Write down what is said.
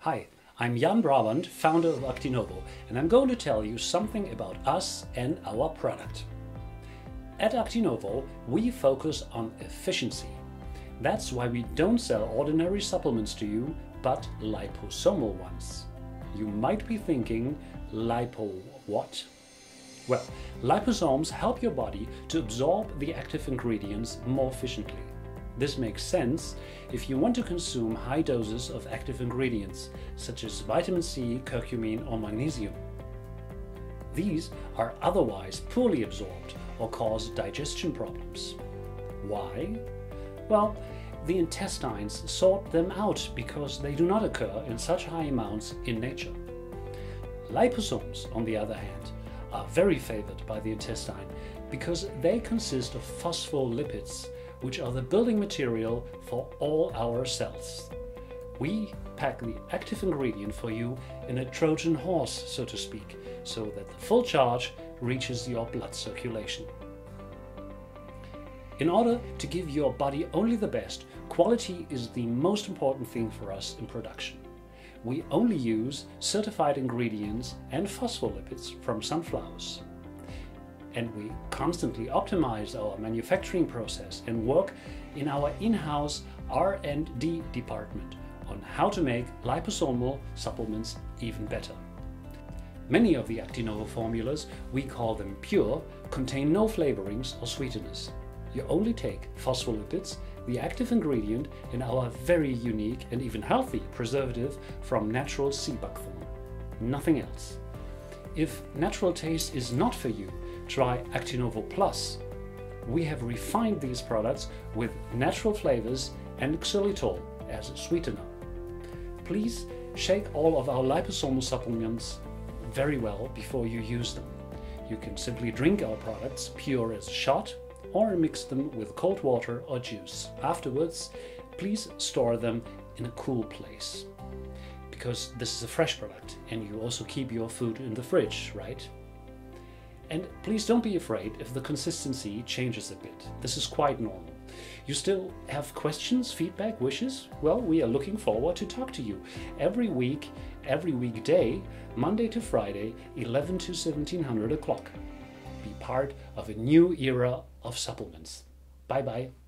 Hi, I'm Jan Brabant, founder of Actinovo, and I'm going to tell you something about us and our product. At Actinovo, we focus on efficiency. That's why we don't sell ordinary supplements to you, but liposomal ones. You might be thinking, lipo what? Well, liposomes help your body to absorb the active ingredients more efficiently. This makes sense if you want to consume high doses of active ingredients, such as vitamin C, curcumin or magnesium. These are otherwise poorly absorbed or cause digestion problems. Why? Well, the intestines sort them out because they do not occur in such high amounts in nature. Liposomes, on the other hand, are very favored by the intestine because they consist of phospholipids, which are the building material for all our cells. We pack the active ingredient for you in a Trojan horse, so to speak, so that the full charge reaches your blood circulation. In order to give your body only the best, quality is the most important thing for us in production. We only use certified ingredients and phospholipids from sunflowers. And we constantly optimize our manufacturing process and work in our in-house R&D department on how to make liposomal supplements even better. Many of the Actinovo formulas, we call them pure, contain no flavorings or sweeteners. You only take phospholipids, the active ingredient in our very unique and even healthy preservative from natural sea buckthorn. Nothing else. If natural taste is not for you, try Actinovo Plus. We have refined these products with natural flavors and xylitol as a sweetener. Please shake all of our liposomal supplements very well before you use them. You can simply drink our products pure as a shot or mix them with cold water or juice. Afterwards, please store them in a cool place, because this is a fresh product and you also keep your food in the fridge, right? And please don't be afraid if the consistency changes a bit. This is quite normal. You still have questions, feedback, wishes? Well, we are looking forward to talk to you every week, every weekday, Monday to Friday, 11 to 1700 o'clock. Be part of a new era of supplements. Bye bye.